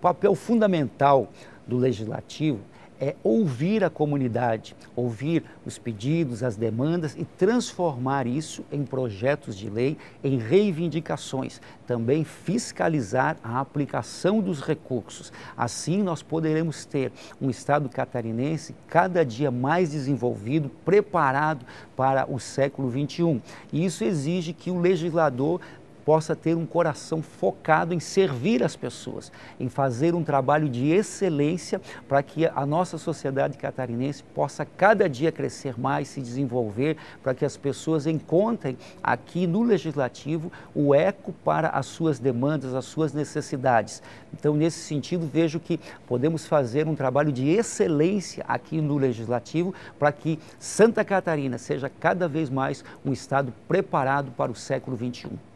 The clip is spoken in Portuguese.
papel fundamental do Legislativo é ouvir a comunidade, ouvir os pedidos, as demandas e transformar isso em projetos de lei, em reivindicações. Também fiscalizar a aplicação dos recursos. Assim nós poderemos ter um Estado catarinense cada dia mais desenvolvido, preparado para o século XXI. E isso exige que o legislador possa ter um coração focado em servir as pessoas, em fazer um trabalho de excelência para que a nossa sociedade catarinense possa cada dia crescer mais, se desenvolver, para que as pessoas encontrem aqui no Legislativo o eco para as suas demandas, as suas necessidades. Então, nesse sentido, vejo que podemos fazer um trabalho de excelência aqui no Legislativo para que Santa Catarina seja cada vez mais um Estado preparado para o século XXI.